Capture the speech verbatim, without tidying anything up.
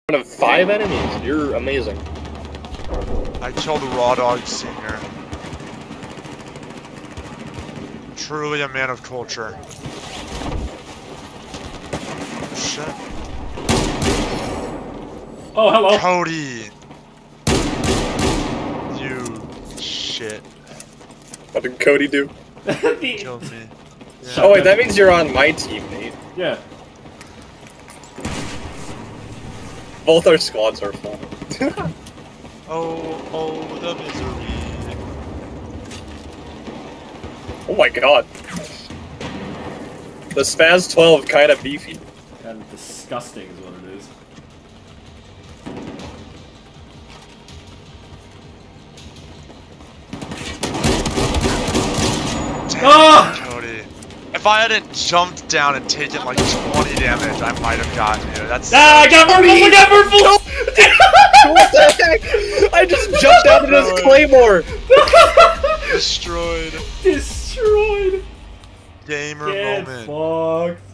Of five enemies. You're amazing. I killed Raw Dog Senior. Truly a man of culture. Shit. Oh, hello. Cody. You shit. What did Cody do? Killed me. Yeah. Oh wait, that means you're on my team, Nate. Yeah. Both our squads are full. Oh, oh, the misery. Oh my god. The Spaz twelve kinda beefy. Kind of disgusting is what it is. Damn, Ah! Cody. If I hadn't jumped down and taken like twenty damage, I might have gotten you. That's Ah, I got Merples! I got Merples! What the heck? I just jumped out of this claymore! destroyed. Destroyed! Gamer Get moment. fucked.